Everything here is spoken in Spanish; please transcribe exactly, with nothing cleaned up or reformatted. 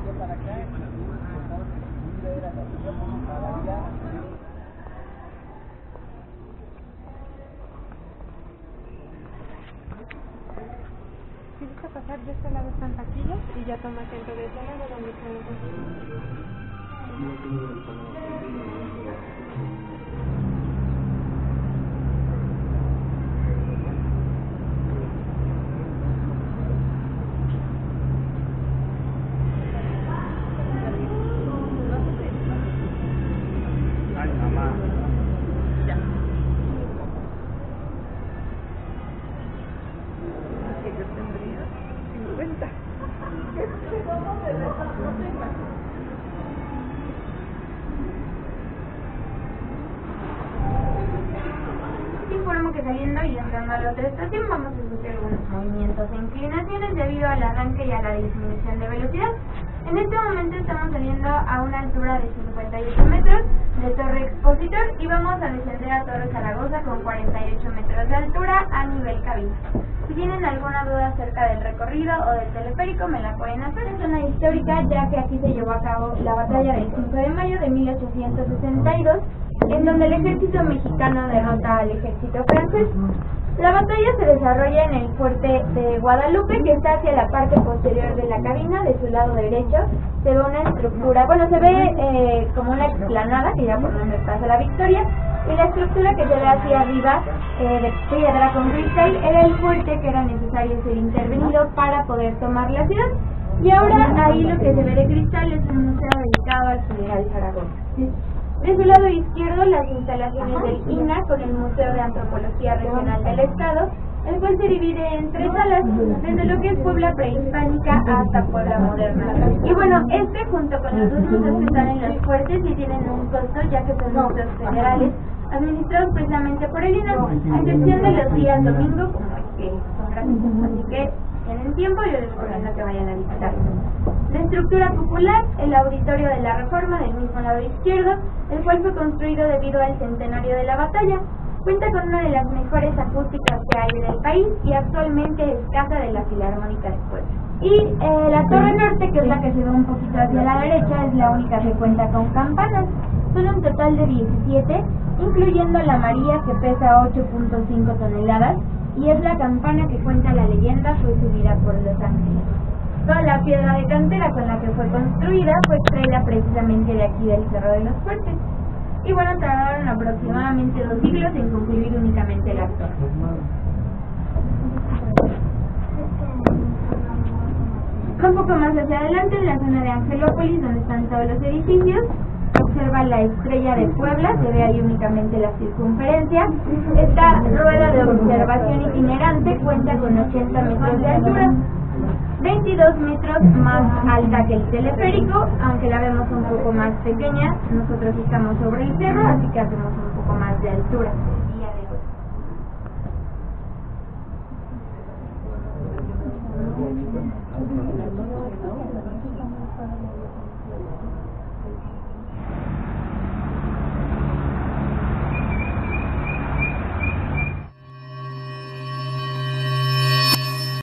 Si gusta pasar de este lado están taquillas y ya toma asiento de este lado donde están los Informo que saliendo y entrando a la otra estación vamos a sufrir algunos movimientos e inclinaciones debido al arranque y a la disminución de velocidad. En este momento estamos saliendo a una altura de cincuenta y ocho metros de Torre Expositor y vamos a descender a Torre Zaragoza con cuarenta y ocho metros de altura a nivel cabina. Si tienen alguna duda acerca del recorrido o del teleférico me la pueden hacer. Es una histórica ya que aquí se llevó a cabo la batalla del cinco de mayo de mil ochocientos sesenta y dos, en donde el ejército mexicano derrota al ejército francés. La batalla se desarrolla en el fuerte de Guadalupe, que está hacia la parte posterior de la cabina. De su lado derecho se ve una estructura, bueno, se ve eh, como una explanada que ya por nombre Plaza La Victoria, y la estructura que se ve hacia arriba eh, de piedra con cristal era el fuerte que era necesario ser intervenido para poder tomar la ciudad. Y ahora ahí lo que se ve de cristal es un museo dedicado al general Zaragoza. De su lado izquierdo, las instalaciones del I N A con el Museo de Antropología Regional del Estado, el cual se divide en tres salas, desde lo que es Puebla prehispánica hasta Puebla moderna. Y bueno, este junto con los dos museos que están en los fuertes sí tienen un costo, ya que son museos federales, administrados precisamente por el I N A, a excepción de los días domingo, como es que son gratuitos, así que tienen tiempo y yo les recomiendo que vayan a visitar. La estructura popular, el Auditorio de la Reforma del mismo lado izquierdo, el cual fue construido debido al centenario de la batalla. Cuenta con una de las mejores acústicas que hay en el país y actualmente es casa de la Filarmónica de Puebla. Y eh, la Torre Norte, que es la que se ve un poquito hacia la derecha, es la única que cuenta con campanas. Son un total de diecisiete, incluyendo la María, que pesa ocho punto cinco toneladas, y es la campana que cuenta la leyenda fue subida por los ángeles. Toda la piedra de cantera con la que fue construida fue extraída precisamente de aquí del Cerro de los Fuertes. Y bueno, tardaron aproximadamente dos siglos en concluir únicamente la torre. Un poco más hacia adelante, en la zona de Angelópolis, donde están todos los edificios, observa la estrella de Puebla, se ve ahí únicamente la circunferencia. Esta rueda de observación itinerante cuenta con ochenta metros de altura, veintidós metros más alta que el teleférico, aunque la vemos un poco más pequeña. Nosotros estamos sobre el cerro, así que hacemos un poco más de altura.